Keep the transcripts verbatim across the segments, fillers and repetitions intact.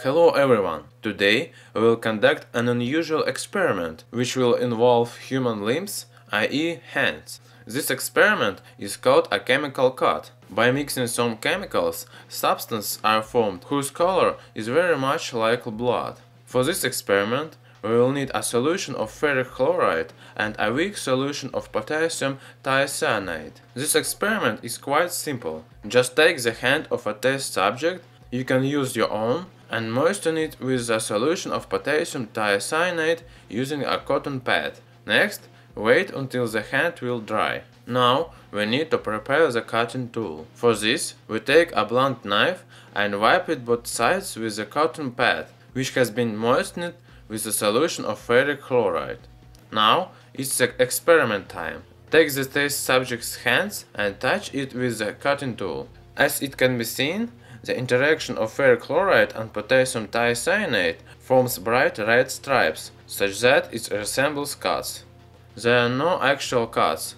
Hello everyone! Today we will conduct an unusual experiment which will involve human limbs, that is hands. This experiment is called a chemical cut. By mixing some chemicals, substances are formed whose color is very much like blood. For this experiment we will need a solution of ferric chloride and a weak solution of potassium thiocyanate. This experiment is quite simple. Just take the hand of a test subject, you can use your own, and moisten it with a solution of potassium thiocyanate using a cotton pad. Next, wait until the hand will dry. Now we need to prepare the cutting tool. For this, we take a blunt knife and wipe it both sides with the cotton pad, which has been moistened with a solution of ferric chloride. Now it's the experiment time. Take the test subject's hands and touch it with the cutting tool. As it can be seen, the interaction of ferric chloride and potassium thiocyanate forms bright red stripes, such that it resembles cuts. There are no actual cuts.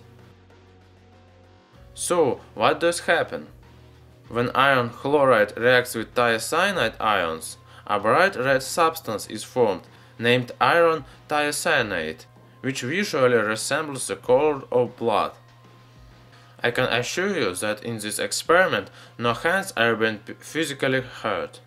So, what does happen? When iron chloride reacts with thiocyanate ions, a bright red substance is formed, named iron thiocyanate, which visually resembles the color of blood. I can assure you that in this experiment no hands are being physically hurt.